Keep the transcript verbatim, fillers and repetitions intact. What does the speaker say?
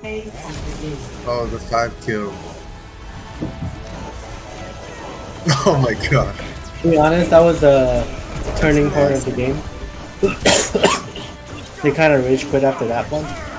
Oh, the five kill. Oh my god. To be honest, that was the turning point of the game. They kind of rage quit after that one.